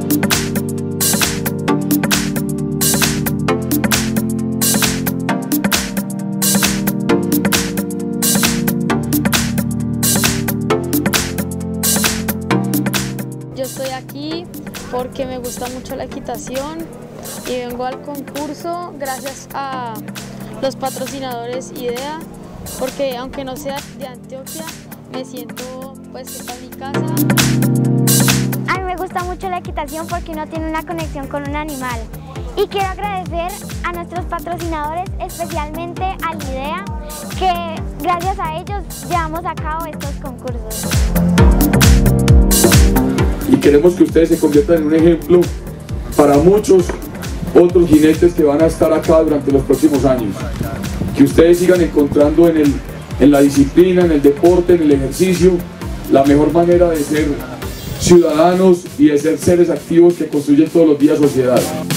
Yo estoy aquí porque me gusta mucho la equitación y vengo al concurso gracias a los patrocinadores IDEA, porque aunque no sea de Antioquia, me siento pues que está en mi casa. A mí me gusta mucho la equitación porque uno tiene una conexión con un animal. Y quiero agradecer a nuestros patrocinadores, especialmente al IDEA, que gracias a ellos llevamos a cabo estos concursos. Y queremos que ustedes se conviertan en un ejemplo para muchos otros jinetes que van a estar acá durante los próximos años. Que ustedes sigan encontrando en la disciplina, en el deporte, en el ejercicio, la mejor manera de ser ciudadanos y de ser seres activos que construyen todos los días sociedad.